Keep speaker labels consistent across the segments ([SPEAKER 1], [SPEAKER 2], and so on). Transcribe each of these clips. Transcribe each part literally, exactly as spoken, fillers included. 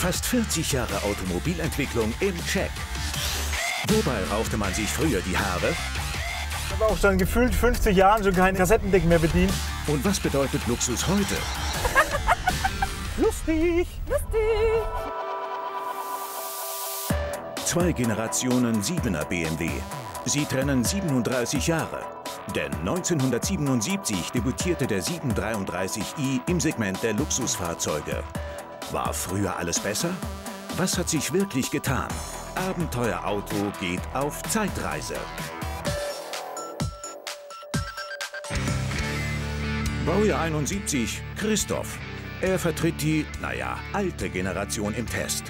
[SPEAKER 1] Fast vierzig Jahre Automobilentwicklung im Check. Wobei rauchte man sich früher die Haare?
[SPEAKER 2] Ich habe auch schon gefühlt fünfzig Jahren schon kein Kassettendeck mehr bedient.
[SPEAKER 1] Und was bedeutet Luxus heute?
[SPEAKER 2] Lustig!
[SPEAKER 3] Lustig!
[SPEAKER 1] Zwei Generationen siebener B M W. Sie trennen siebenunddreißig Jahre. Denn neunzehnhundertsiebenundsiebzig debütierte der sieben dreiunddreißig i im Segment der Luxusfahrzeuge. War früher alles besser? Was hat sich wirklich getan? Abenteuerauto geht auf Zeitreise. Baujahr einundsiebzig, Christoph. Er vertritt die, naja, alte Generation im Test.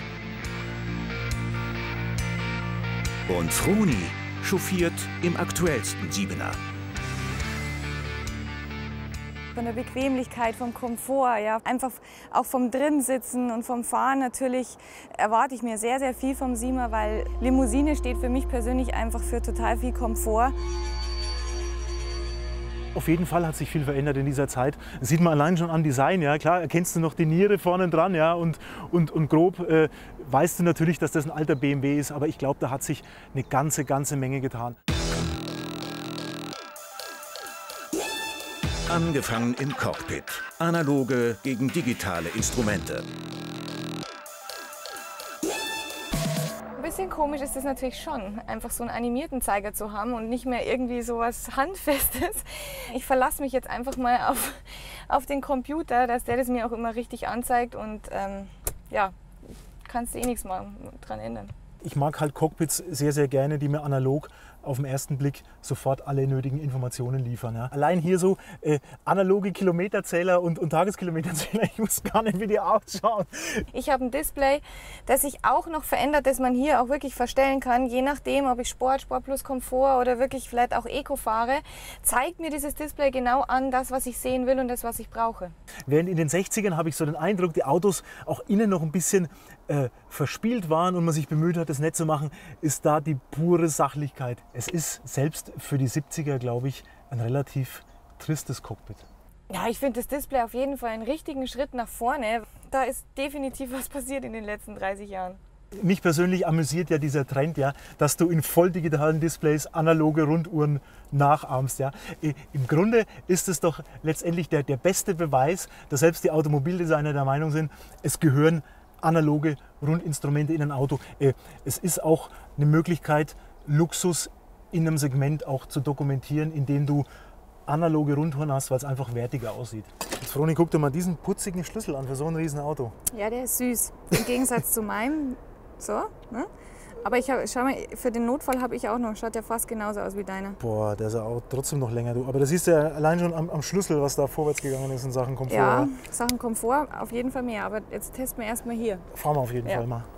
[SPEAKER 1] Und Froni chauffiert im aktuellsten Siebener.
[SPEAKER 3] Von der Bequemlichkeit, vom Komfort, ja, einfach auch vom Drinsitzen und vom Fahren natürlich erwarte ich mir sehr, sehr viel vom Siebener, weil Limousine steht für mich persönlich einfach für total viel Komfort.
[SPEAKER 2] Auf jeden Fall hat sich viel verändert in dieser Zeit. Das sieht man allein schon am Design. Ja. Klar, erkennst du noch die Niere vorne dran, ja, und, und, und grob äh, weißt du natürlich, dass das ein alter B M W ist. Aber ich glaube, da hat sich eine ganze, ganze Menge getan.
[SPEAKER 1] Angefangen im Cockpit. Analoge gegen digitale Instrumente.
[SPEAKER 3] Ein bisschen komisch ist es natürlich schon, einfach so einen animierten Zeiger zu haben und nicht mehr irgendwie so was Handfestes. Ich verlasse mich jetzt einfach mal auf, auf den Computer, dass der das mir auch immer richtig anzeigt und ähm, ja, kannst du eh nichts mal dran ändern.
[SPEAKER 2] Ich mag halt Cockpits sehr, sehr gerne, die mir analog auf den ersten Blick sofort alle nötigen Informationen liefern. Ja. Allein hier so äh, analoge Kilometerzähler und, und Tageskilometerzähler, ich wusste gar nicht, wie die ausschauen.
[SPEAKER 3] Ich habe ein Display, das sich auch noch verändert, das man hier auch wirklich verstellen kann. Je nachdem, ob ich Sport, Sport plus Komfort oder wirklich vielleicht auch Eco fahre, zeigt mir dieses Display genau an, das, was ich sehen will und das, was ich brauche.
[SPEAKER 2] Während in den sechzigern habe ich so den Eindruck, die Autos auch innen noch ein bisschen äh, verspielt waren und man sich bemüht hat, das nett zu machen, ist da die pure Sachlichkeit. Es ist selbst für die siebziger, glaube ich, ein relativ tristes Cockpit.
[SPEAKER 3] Ja, ich finde das Display auf jeden Fall einen richtigen Schritt nach vorne. Da ist definitiv was passiert in den letzten dreißig Jahren.
[SPEAKER 2] Mich persönlich amüsiert ja dieser Trend, ja, dass du in voll digitalen Displays analoge Runduhren nachahmst. Ja. Im Grunde ist es doch letztendlich der, der beste Beweis, dass selbst die Automobildesigner der Meinung sind, es gehören analoge Rundinstrumente in ein Auto. Es ist auch eine Möglichkeit, Luxus in einem Segment auch zu dokumentieren, indem du analoge Rundtouren hast, weil es einfach wertiger aussieht. Jetzt, Froni, guck dir mal diesen putzigen Schlüssel an für so ein riesen Auto.
[SPEAKER 3] Ja, der ist süß. Im Gegensatz zu meinem. So, ne? Aber ich hab, schau mal, für den Notfall habe ich auch noch. Schaut ja fast genauso aus wie deiner.
[SPEAKER 2] Boah, der ist auch trotzdem noch länger. Du. Aber da siehst du ja allein schon am, am Schlüssel, was da vorwärts gegangen ist in Sachen Komfort.
[SPEAKER 3] Ja, Sachen Komfort auf jeden Fall mehr. Aber jetzt testen wir erstmal hier.
[SPEAKER 2] Fahren wir auf jeden
[SPEAKER 3] ja.
[SPEAKER 2] Fall mal.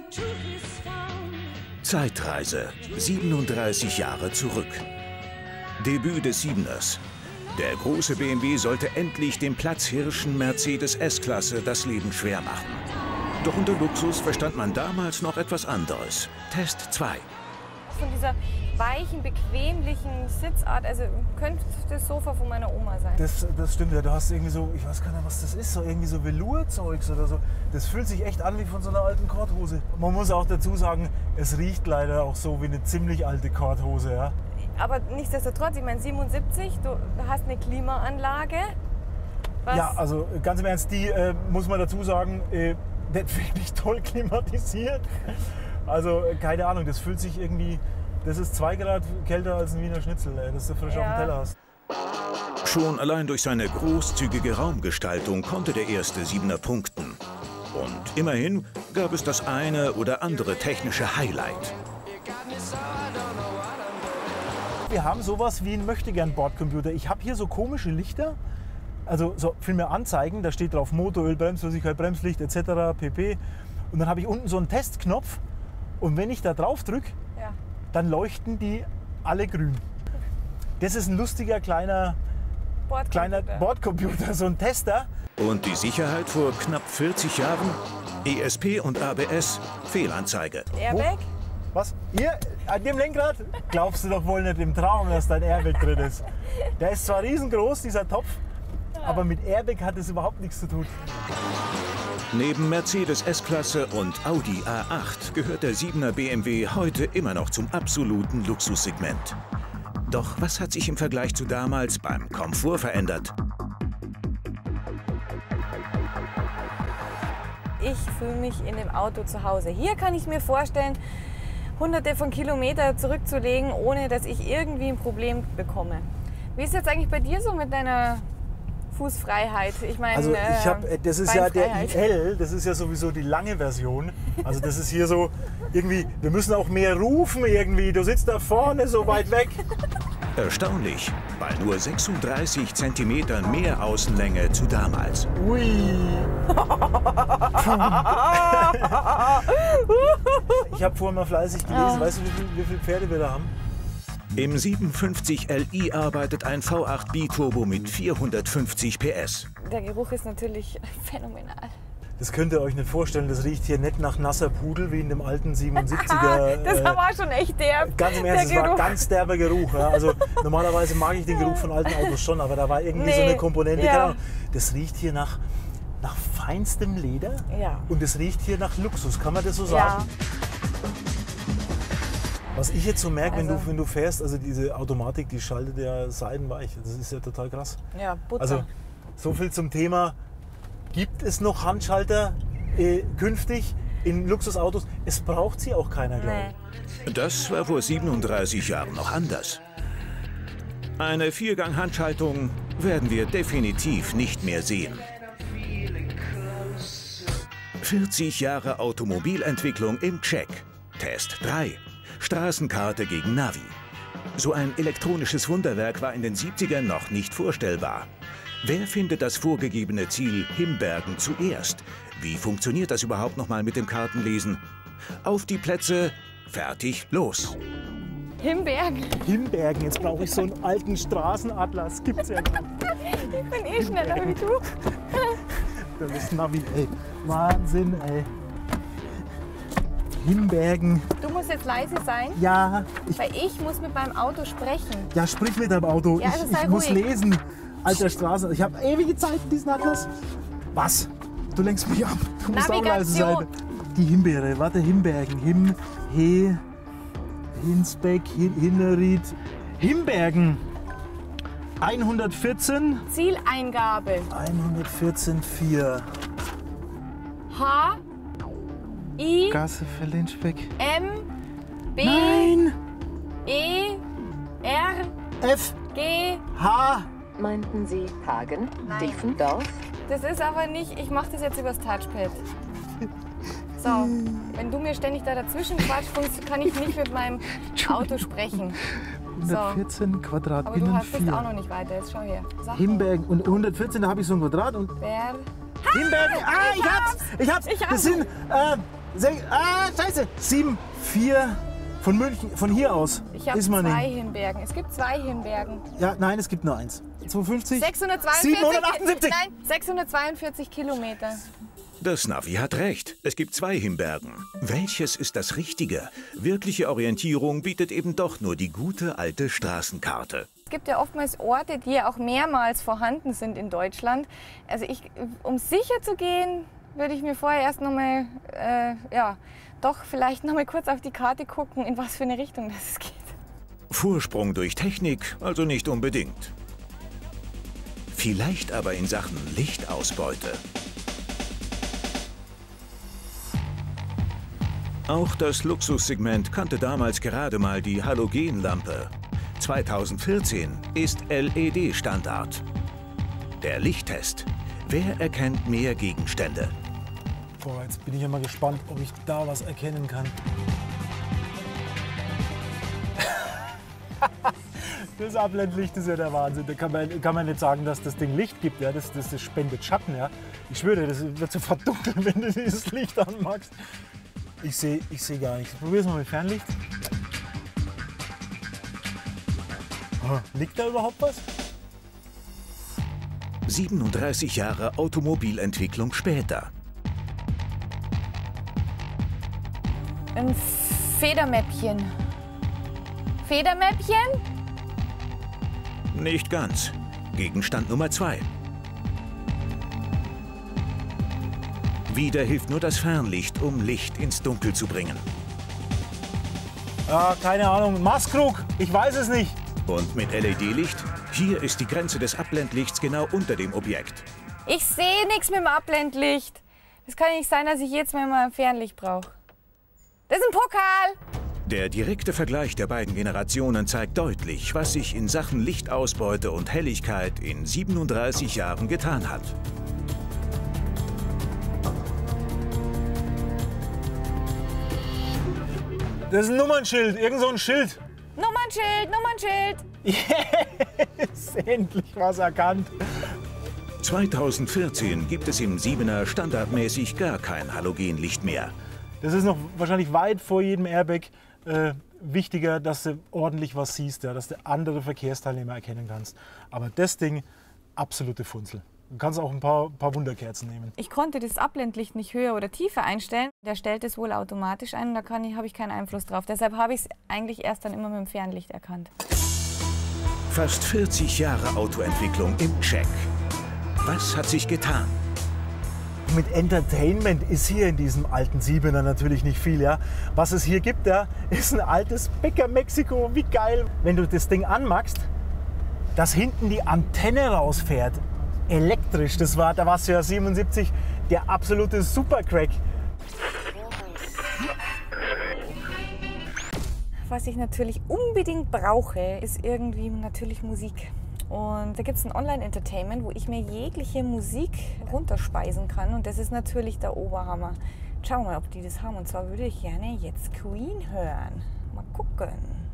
[SPEAKER 1] Zeitreise, siebenunddreißig Jahre zurück. Debüt des Siebeners. Der große B M W sollte endlich dem Platzhirschen Mercedes S-Klasse das Leben schwer machen. Doch unter Luxus verstand man damals noch etwas anderes. Test zwei.
[SPEAKER 3] Von dieser weichen, bequemlichen Sitzart, also könnte das Sofa von meiner Oma sein.
[SPEAKER 2] Das, das stimmt ja, du hast irgendwie so, ich weiß gar nicht, was das ist, so irgendwie so Velourzeugs oder so. Das fühlt sich echt an wie von so einer alten Korthose. Man muss auch dazu sagen, es riecht leider auch so wie eine ziemlich alte Korthose, ja.
[SPEAKER 3] Aber nichtsdestotrotz, ich meine siebenundsiebzig, du hast eine Klimaanlage. Was?
[SPEAKER 2] Ja, also ganz im Ernst, die äh, muss man dazu sagen, äh, nicht wirklich toll klimatisiert. Also keine Ahnung, das fühlt sich irgendwie, das ist zwei Grad kälter als ein Wiener Schnitzel, ey, das du frisch ja. auf dem Teller hast.
[SPEAKER 1] Schon allein durch seine großzügige Raumgestaltung konnte der erste Siebener punkten. Und immerhin gab es das eine oder andere technische Highlight.
[SPEAKER 2] Wir haben sowas wie ein Möchtegern-Bordcomputer. Ich habe hier so komische Lichter, also so vielmehr Anzeigen, da steht drauf Motoröl, Bremsflüssigkeit, Bremslicht et cetera pp. Und dann habe ich unten so einen Testknopf und wenn ich da drauf drücke,
[SPEAKER 3] ja.
[SPEAKER 2] dann leuchten die alle grün. Das ist ein lustiger kleiner Bordcomputer. kleiner Bordcomputer, so ein Tester.
[SPEAKER 1] Und die Sicherheit vor knapp vierzig Jahren? E S P und A B S, Fehlanzeige.
[SPEAKER 3] Airbag?
[SPEAKER 2] Was? Hier, an dem Lenkrad? Glaubst du doch wohl nicht im Traum, dass da ein Airbag drin ist. Der ist zwar riesengroß, dieser Topf, aber mit Airbag hat es überhaupt nichts zu tun.
[SPEAKER 1] Neben Mercedes S-Klasse und Audi A acht gehört der siebener B M W heute immer noch zum absoluten Luxussegment. Doch was hat sich im Vergleich zu damals beim Komfort verändert?
[SPEAKER 3] Ich fühle mich in dem Auto zu Hause. Hier kann ich mir vorstellen, hunderte von Kilometern zurückzulegen, ohne dass ich irgendwie ein Problem bekomme. Wie ist es jetzt eigentlich bei dir so mit deiner Fußfreiheit? Ich meine,
[SPEAKER 2] Also ich hab, das ist ja der I L, das ist ja sowieso die lange Version. Also das ist hier so irgendwie, wir müssen auch mehr rufen irgendwie. Du sitzt da vorne so weit weg.
[SPEAKER 1] Erstaunlich, bei nur sechsunddreißig Zentimetern mehr Außenlänge zu damals.
[SPEAKER 2] Ui. Ich habe vorhin mal fleißig gelesen, weißt du, wie, viel, wie viele Pferde wir da haben?
[SPEAKER 1] Im siebenundfünfzig L I arbeitet ein V acht Biturbo mit vierhundertfünfzig P S.
[SPEAKER 3] Der Geruch ist natürlich phänomenal.
[SPEAKER 2] Das könnt ihr euch nicht vorstellen, das riecht hier nicht nach nasser Pudel wie in dem alten siebenundsiebziger.
[SPEAKER 3] Das war schon echt derb.
[SPEAKER 2] Ganz im Ernst, es war ganz derber Geruch. Ja. Also normalerweise mag ich den Geruch von alten Autos schon, aber da war irgendwie nee, so eine Komponente. Ja. Das riecht hier nach, nach feinstem Leder
[SPEAKER 3] ja.
[SPEAKER 2] und es riecht hier nach Luxus. Kann man das so sagen? Ja. Was ich jetzt so merke, also, wenn, du, wenn du fährst, also diese Automatik, die schaltet ja seidenweich. Das ist ja total krass.
[SPEAKER 3] Ja, Butter.
[SPEAKER 2] Also so viel zum Thema. Gibt es noch Handschalter äh, künftig in Luxusautos? Es braucht sie auch keiner, glaube ich.
[SPEAKER 1] Das war vor siebenunddreißig Jahren noch anders. Eine Viergang-Handschaltung werden wir definitiv nicht mehr sehen. vierzig Jahre Automobilentwicklung im Check. Test drei. Straßenkarte gegen Navi. So ein elektronisches Wunderwerk war in den siebzigern noch nicht vorstellbar. Wer findet das vorgegebene Ziel Himbergen zuerst? Wie funktioniert das überhaupt noch mal mit dem Kartenlesen? Auf die Plätze, fertig, los!
[SPEAKER 3] Himbergen.
[SPEAKER 2] Himbergen, jetzt brauche ich so einen alten Straßenatlas. Gibt's ja nicht.
[SPEAKER 3] Ich bin eh schneller wie du.
[SPEAKER 2] Das ist Navi, ey. Wahnsinn, ey. Himbergen.
[SPEAKER 3] Du musst jetzt leise sein.
[SPEAKER 2] Ja.
[SPEAKER 3] Ich weil ich muss mit meinem Auto sprechen.
[SPEAKER 2] Ja, sprich mit deinem Auto.
[SPEAKER 3] Ja,
[SPEAKER 2] ich
[SPEAKER 3] also sei
[SPEAKER 2] ich muss
[SPEAKER 3] ruhig.
[SPEAKER 2] lesen. Alter Straße. Ich habe ewige Zeit in diesen Atlas. Was? Du lenkst mich ab. Du musst auch leise sein. Die Himbeere. Warte, Himbergen. Him, He, Hinsbeck, Hin, Hinnerried. Himbergen. hundertvierzehn.
[SPEAKER 3] Zieleingabe.
[SPEAKER 2] hundertvierzehn vier.
[SPEAKER 3] H. I.
[SPEAKER 2] Gasse für Linsbeck.
[SPEAKER 3] M. B.
[SPEAKER 2] Nein.
[SPEAKER 3] E. R.
[SPEAKER 2] F.
[SPEAKER 3] G.
[SPEAKER 2] H.
[SPEAKER 4] Meinten Sie Hagen, Diefendorf?
[SPEAKER 3] Das ist aber nicht, ich mache das jetzt übers Touchpad. So, wenn du mir ständig da dazwischen quatschst, kann ich nicht mit meinem Auto sprechen.
[SPEAKER 2] hundertvierzehn
[SPEAKER 3] so.
[SPEAKER 2] Quadrat
[SPEAKER 3] aber
[SPEAKER 2] innen
[SPEAKER 3] du hast
[SPEAKER 2] vier.
[SPEAKER 3] auch noch nicht weiter, jetzt schau her. Sag
[SPEAKER 2] Himbergen und hundertvierzehn, da habe ich so ein Quadrat und...
[SPEAKER 3] Wer?
[SPEAKER 2] Himbergen, ah, ich hab's, ich hab's,
[SPEAKER 3] ich hab's.
[SPEAKER 2] Das sind, äh, sech, ah, scheiße, sieben, vier, von München, von hier aus.
[SPEAKER 3] Ich habe zwei Himbergen, es gibt zwei Himbergen.
[SPEAKER 2] Ja, nein, es gibt nur eins. zweihundertfünfzig?
[SPEAKER 3] sechshundertzweiundvierzig,
[SPEAKER 2] siebenhundertachtundsiebzig.
[SPEAKER 3] Nein, sechshundertzweiundvierzig Kilometer.
[SPEAKER 1] Das Navi hat recht. Es gibt zwei Himbergen. Welches ist das Richtige? Wirkliche Orientierung bietet eben doch nur die gute alte Straßenkarte.
[SPEAKER 3] Es gibt ja oftmals Orte, die ja auch mehrmals vorhanden sind in Deutschland. Also ich, um sicher zu gehen, würde ich mir vorher erst noch mal, äh, ja, doch vielleicht noch mal kurz auf die Karte gucken, in was für eine Richtung das geht.
[SPEAKER 1] Vorsprung durch Technik also nicht unbedingt. Vielleicht aber in Sachen Lichtausbeute. Auch das Luxussegment kannte damals gerade mal die Halogenlampe. zweitausendvierzehn ist L E D Standard. Der Lichttest. Wer erkennt mehr Gegenstände?
[SPEAKER 2] Boah, jetzt bin ich ja mal gespannt, ob ich da was erkennen kann. Das Abblendlicht ist ja der Wahnsinn. Da kann man, kann man nicht sagen, dass das Ding Licht gibt. Ja? Das, das, das spendet Schatten. Ja? Ich schwöre, das wird sofort dunkel, wenn du dieses Licht anmachst. Ich sehe ich seh gar nichts. Probier es mal mit Fernlicht. Oh, liegt da überhaupt was?
[SPEAKER 1] siebenunddreißig Jahre Automobilentwicklung später.
[SPEAKER 3] Ein Federmäppchen. Federmäppchen?
[SPEAKER 1] Nicht ganz. Gegenstand Nummer zwei. Wieder hilft nur das Fernlicht, um Licht ins Dunkel zu bringen.
[SPEAKER 2] Ja, keine Ahnung, Maßkrug, ich weiß es nicht.
[SPEAKER 1] Und mit L E D-Licht? Hier ist die Grenze des Abblendlichts genau unter dem Objekt.
[SPEAKER 3] Ich sehe nichts mit dem Abblendlicht. Es kann nicht sein, dass ich jetzt mal ein Fernlicht brauche. Das ist ein Pokal!
[SPEAKER 1] Der direkte Vergleich der beiden Generationen zeigt deutlich, was sich in Sachen Lichtausbeute und Helligkeit in siebenunddreißig Jahren getan hat.
[SPEAKER 2] Das ist ein Nummernschild, irgend so ein Schild.
[SPEAKER 3] Nummernschild, Nummernschild!
[SPEAKER 2] Yes, endlich was erkannt.
[SPEAKER 1] zweitausendvierzehn gibt es im Siebener standardmäßig gar kein Halogenlicht mehr.
[SPEAKER 2] Das ist noch wahrscheinlich weit vor jedem Airbag äh, wichtiger, dass du ordentlich was siehst, ja, dass du andere Verkehrsteilnehmer erkennen kannst. Aber das Ding, absolute Funzel. Du kannst auch ein paar, paar Wunderkerzen nehmen.
[SPEAKER 3] Ich konnte das Abblendlicht nicht höher oder tiefer einstellen. Der stellt es wohl automatisch ein und da kann ich, habe ich keinen Einfluss drauf. Deshalb habe ich es eigentlich erst dann immer mit dem Fernlicht erkannt.
[SPEAKER 1] Fast vierzig Jahre Autoentwicklung im Check. Was hat sich getan?
[SPEAKER 2] Mit Entertainment ist hier in diesem alten Siebener natürlich nicht viel. Ja. Was es hier gibt, ja, ist ein altes Bäcker Mexiko. Wie geil, wenn du das Ding anmachst, dass hinten die Antenne rausfährt. Elektrisch, das war, da warst du ja siebenundsiebzig, der absolute Supercrack.
[SPEAKER 3] Was ich natürlich unbedingt brauche, ist irgendwie natürlich Musik. Und da gibt es ein Online-Entertainment, wo ich mir jegliche Musik runterspeisen kann. Und das ist natürlich der Oberhammer. Schauen wir mal, ob die das haben. Und zwar würde ich gerne jetzt Queen hören. Mal gucken.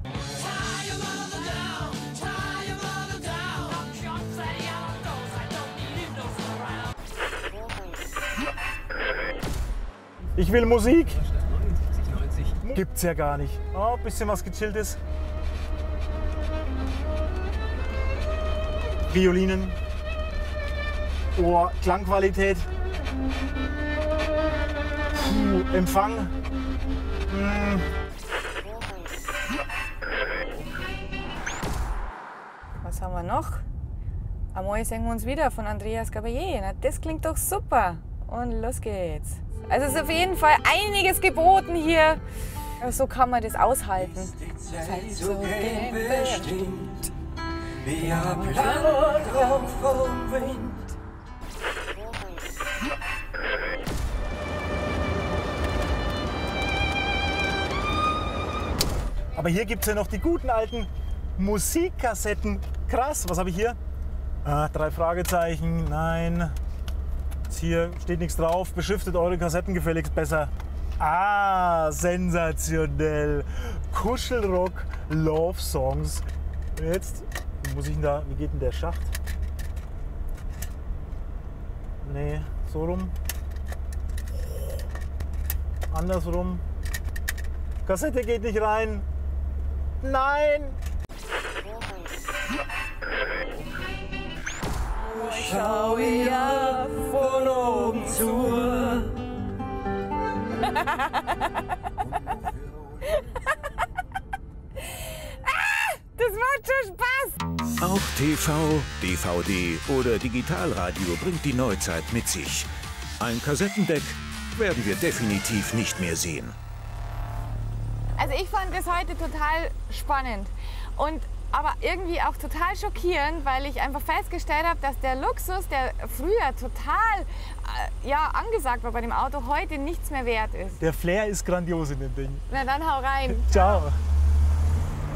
[SPEAKER 2] Ich will Musik. Gibt's ja gar nicht. Oh, bisschen was Gechilltes. Violinen. Oh, Klangqualität. Puh, Empfang. Hm.
[SPEAKER 3] Was haben wir noch? Einmal singen wir uns wieder von Andreas Gabalier. Na, das klingt doch super. Und los geht's. Also es ist auf jeden Fall einiges geboten hier. So kann man das aushalten. Seid so bestimmt. Wir haben vom Wind.
[SPEAKER 2] Aber hier gibt es ja noch die guten alten Musikkassetten. Krass, was habe ich hier? Ah, drei Fragezeichen, nein. Jetzt hier steht nichts drauf. Beschriftet eure Kassetten gefälligst besser. Ah, sensationell. Kuschelrock, Love Songs. Jetzt wie muss ich denn da, wie geht denn der Schacht? Nee, so rum. Andersrum. Kassette geht nicht rein. Nein!
[SPEAKER 3] Schau ja von oben zu. Das macht schon Spaß!
[SPEAKER 1] Auch T V, D V D oder Digitalradio bringt die Neuzeit mit sich. Ein Kassettendeck werden wir definitiv nicht mehr sehen.
[SPEAKER 3] Also ich fand das heute total spannend und aber irgendwie auch total schockierend, weil ich einfach festgestellt habe, dass der Luxus, der früher total äh, ja, angesagt war bei dem Auto, heute nichts mehr wert ist.
[SPEAKER 2] Der Flair ist grandios in dem Ding.
[SPEAKER 3] Na dann hau rein.
[SPEAKER 2] Ciao.